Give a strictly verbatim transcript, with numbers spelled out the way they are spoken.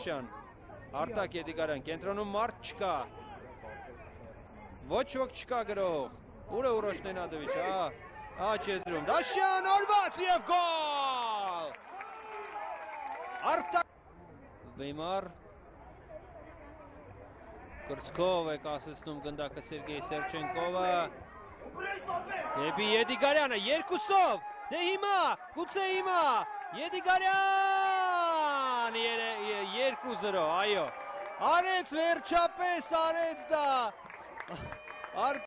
Դաշյան, Արտակ Եդիգարյան, կենտրոնում մարդ չկա, ոչ ոք չկա գրող, ուր է Ուրոշ Նենադովիչ, ա չեզրում, Դաշյան օրված և գոլ, Արտակ, Վեյմար, կրծքով է կասեցնում գնդակը Սերգեյ Սերչենկովը, դեպի Եդիգարյանը, երկուսով, դե հիմա, գուցե հիմա, Եդիգարյան, երկու զրո, այո, արեց վերջապես, արեց դա,